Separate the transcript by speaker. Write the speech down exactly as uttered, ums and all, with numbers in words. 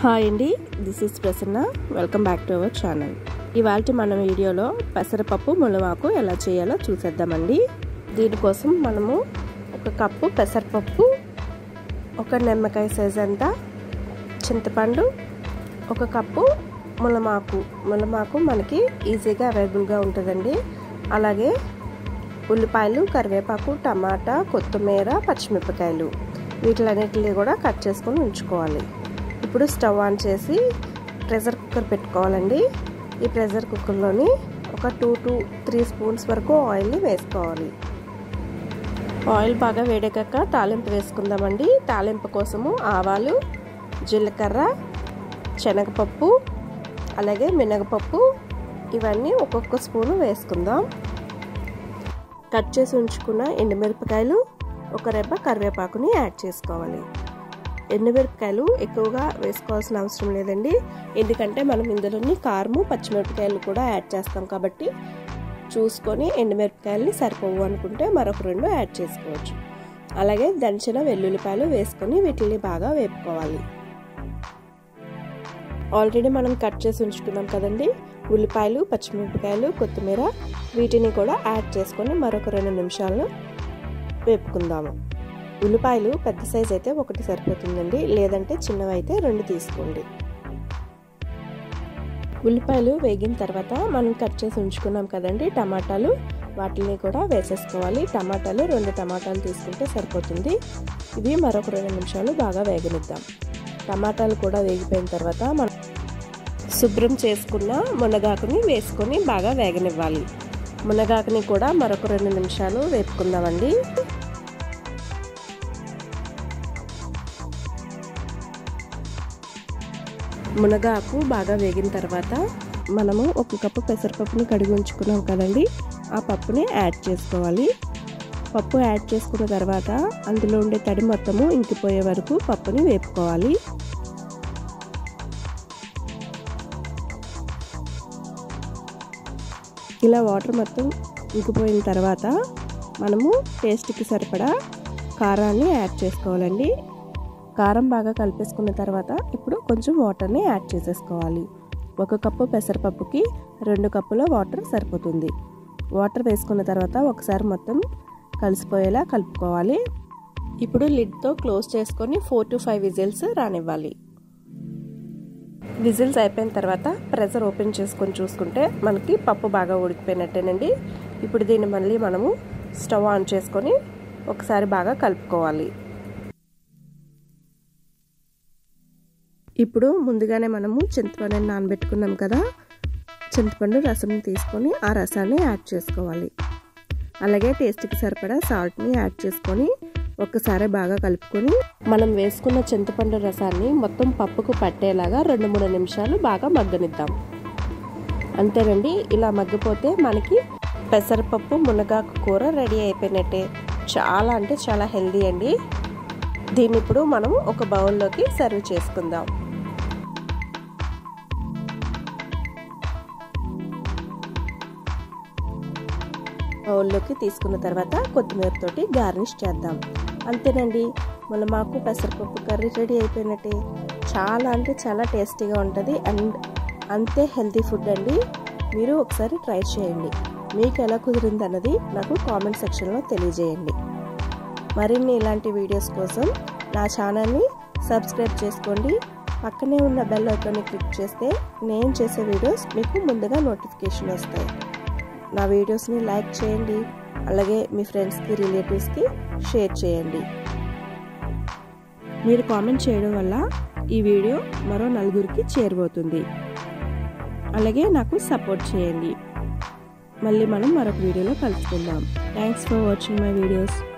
Speaker 1: Hi అండి, this is Prasanna. Welcome back to our channel. ఇవాళ మన వీడియోలో పెసరపప్పు మునగాకు ఎలా చేయాలో చూసేద్దామండి. దీనికోసం మనము ఒక కప్పు పెసరపప్పు, ఒక నిమ్మకాయ సైజ్ అంతా చింతపండు, ఒక కప్పు మునగాకు మునగాకు మనకి ఈజీగా అవైలబుల్గా ఉంటుందండి. అలాగే ఉల్లిపాయలు, కరివేపాకు, టమాటా, కొత్తిమీర, పచ్చిమిరపకాయలు వీటిలన్నిటిని కూడా కట్ చేసుకొని ఉంచుకోవాలి. ఇప్పుడు స్టవ్ ఆన్ చేసి ప్రెషర్ కుక్కర్ పెట్టుకోవాలండి. ఈ ప్రెషర్ కుక్కర్లోని ఒక టూ టు త్రీ స్పూన్స్ వరకు ఆయిల్ని వేసుకోవాలి. ఆయిల్ బాగా వేడెక్కాక తాలింపు వేసుకుందామండి. తాలింపు కోసము ఆవాలు, జీలకర్ర, శనగపప్పు, అలాగే మినగపప్పు ఇవన్నీ ఒక్కొక్క స్పూను వేసుకుందాం. కట్ చేసి ఉంచుకున్న ఎండుమిరపకాయలు, ఒక రెబ్బ కరివేపాకుని యాడ్ చేసుకోవాలి. ఎండుమిరపకాయలు ఎక్కువగా వేసుకోవాల్సిన అవసరం లేదండి, ఎందుకంటే మనం ఇందులోని కారము, పచ్చిమిరపకాయలు కూడా యాడ్ చేస్తాం కాబట్టి చూసుకొని ఎండుమిరపకాయలని సరిపోవు అనుకుంటే మరొక రెండు యాడ్ చేసుకోవచ్చు. అలాగే దంచిన వెల్లుల్లిపాయలు వేసుకొని వీటిని బాగా వేపుకోవాలి. ఆల్రెడీ మనం కట్ చేసి ఉంచుకున్నాం కదండి ఉల్లిపాయలు, పచ్చిమిరపకాయలు, కొత్తిమీర వీటిని కూడా యాడ్ చేసుకొని మరొక రెండు నిమిషాలు వేపుకుందాము. ఉల్లిపాయలు పెద్ద సైజ్ అయితే ఒకటి సరిపోతుందండి, లేదంటే చిన్నవైతే రెండు తీసుకోండి. ఉల్లిపాయలు వేగిన తర్వాత మనం కట్ చేసి ఉంచుకున్నాం కదండి టమాటాలు, వాటిని కూడా వేసేసుకోవాలి. టమాటాలు రెండు టమాటాలు తీసుకుంటే సరిపోతుంది. ఇవి మరొక రెండు నిమిషాలు బాగా వేగనిద్దాం. టమాటాలు కూడా వేగిపోయిన తర్వాత మనం శుభ్రం చేసుకున్న మునగాకుని వేసుకొని బాగా వేగనివ్వాలి. మునగాకుని కూడా మరొక రెండు నిమిషాలు వేపుకుందామండి. మునగాకు బాగా వేగిన తర్వాత మనము ఒక కప్పు పెసరపప్పుని కడిగి ఉంచుకున్నాం కదండి, ఆ పప్పుని యాడ్ చేసుకోవాలి. పప్పు యాడ్ చేసుకున్న తర్వాత అందులో ఉండే తడి మొత్తము ఇంకిపోయే వరకు పప్పుని వేపుకోవాలి. ఇలా వాటర్ మొత్తం ఇంకిపోయిన తర్వాత మనము టేస్ట్కి సరిపడా కారాన్ని యాడ్ చేసుకోవాలండి. కారం బాగా కలిపేసుకున్న తర్వాత ఇప్పుడు కొంచెం వాటర్ని యాడ్ చేసేసుకోవాలి. ఒక కప్పు పెసరపప్పుకి రెండు కప్పుల వాటర్ సరిపోతుంది. వాటర్ వేసుకున్న తర్వాత ఒకసారి మొత్తం కలిసిపోయేలా కలుపుకోవాలి. ఇప్పుడు లిడ్తో క్లోజ్ చేసుకొని ఫోర్ టు ఫైవ్ విజిల్స్ రానివ్వాలి. విజిల్స్ అయిపోయిన తర్వాత ప్రెషర్ ఓపెన్ చేసుకొని చూసుకుంటే మనకి పప్పు బాగా ఉడికిపోయినట్టేనండి. ఇప్పుడు దీన్ని మళ్ళీ మనము స్టవ్ ఆన్ చేసుకొని ఒకసారి బాగా కలుపుకోవాలి. ఇప్పుడు ముందుగానే మనము చింతపండుని నానబెట్టుకున్నాం కదా, చింతపండు రసం తీసుకొని ఆ రసాన్ని యాడ్ చేసుకోవాలి. అలాగే టేస్ట్కి సరిపడా సాల్ట్ని యాడ్ చేసుకొని ఒక్కసారి బాగా కలుపుకొని మనం వేసుకున్న చింతపండు రసాన్ని మొత్తం పప్పుకు పట్టేలాగా రెండు మూడు నిమిషాలు బాగా మగ్గనిద్దాం. అంతేనండి, ఇలా మగ్గిపోతే మనకి పెసరపప్పు మునగాకు కూర రెడీ అయిపోయినట్టే. చాలా అంటే చాలా హెల్దీ అండి. దీన్ని ఇప్పుడు మనం ఒక బౌల్లోకి సర్వ్ చేసుకుందాం. బౌల్లోకి తీసుకున్న తర్వాత కొత్తిమీరతోటి గార్నిష్ చేద్దాం. అంతేనండి, మునగాకు పెసరపప్పు కర్రీ రెడీ అయిపోయినట్టే. చాలా అంటే చాలా టేస్టీగా ఉంటుంది అండ్ అంతే హెల్తీ ఫుడ్ అండి. మీరు ఒకసారి ట్రై చేయండి. మీకు ఎలా కుదిరింది అన్నది నాకు కామెంట్ సెక్షన్లో తెలియజేయండి. మరిన్ని ఇలాంటి వీడియోస్ కోసం నా ఛానల్ని సబ్స్క్రైబ్ చేసుకోండి. పక్కనే ఉన్న బెల్ ఐకాన్ని క్లిక్ చేస్తే నేను చేసే వీడియోస్ మీకు ముందుగా నోటిఫికేషన్ వస్తాయి. నా వీడియోస్ని లైక్ చేయండి, అలాగే మీ ఫ్రెండ్స్కి, రిలేటివ్స్కి షేర్ చేయండి. మీరు కామెంట్ చేయడం వల్ల ఈ వీడియో మరో నలుగురికి చేరబోతుంది. అలాగే నాకు సపోర్ట్ చేయండి. మళ్ళీ మనం మరొక వీడియోలో కలుసుకుందాం. Thanks for watching my videos.